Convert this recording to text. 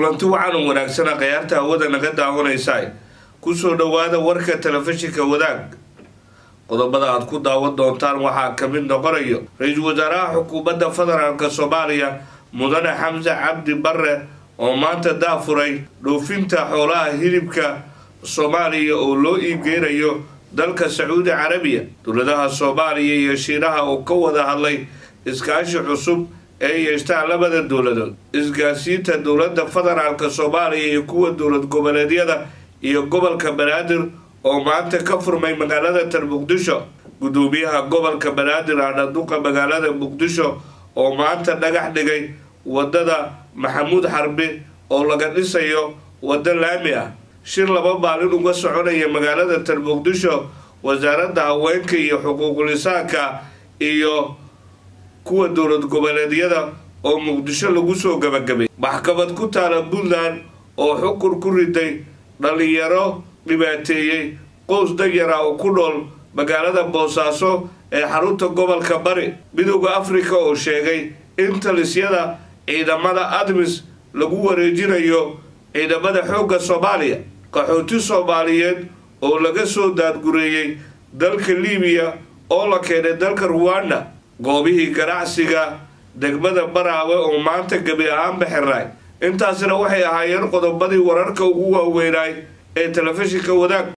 kulanti wacan oo wanaagsan qiyaarta hawada naga daawanaysa ku soo dhawaada warka telefishinka wadaag qodobada aad ku daawan doontaan waxa kamid noqonayo ra'iisul wasaaraha xukuumadda federaalka Soomaaliya mudane Xamza Cabdi Barre oo maanta daafuray dhoofinta xoolaha hilibka Soomaaliya oo loo iibgeeyo dalka Sacuudi Carabiya dowladaha Soomaaliya iyo Shiinaha oo ka wada hadlay iskaashi cusub ee yeeshaan labada dowladood isgaarsiinta dowladda federaalka Soomaaliya iyo kuwa dowlad goboleedyada iyo gobolka Banaadir oo maanta ka furmay magaalada Muqdisho gudoomiyaha gobolka Banaadir duqa magaalada Muqdisho oo maanta dhagax dhigay wadada Maxamuud Xarbi oo laga dhisayo wada laami ah shir laba maalin uga soconaya magaalada Muqdisho wasaaradda haweenka iyo xuquuqul insaanka iyo kuwa dowlad goboleedyada oo Muqdisho lagu soo gabagabay maxkamad ku taala Puntland oo xukun ku riday dhalinyaro dhibaateeyay qoys danyar oo ku nool magaalada Boosaaso ee xarunta gobolka Bari midowga Afrika oo sheegay in talisyada ciidamada ADMIS lagu wareejinayo ciidamada xoogga Soomaaliya qaxooti Soomaaliyeed oo laga soo daadgureeyay dalka Liibiya oo la keenay dalka Rwanda goobihii ganacsiga degmada Baraawe oo maanta gabi ahaan bixinay intaasina waxay ahaayeen qodobadii wararka ugu waaweynay ee telefishinka wadaag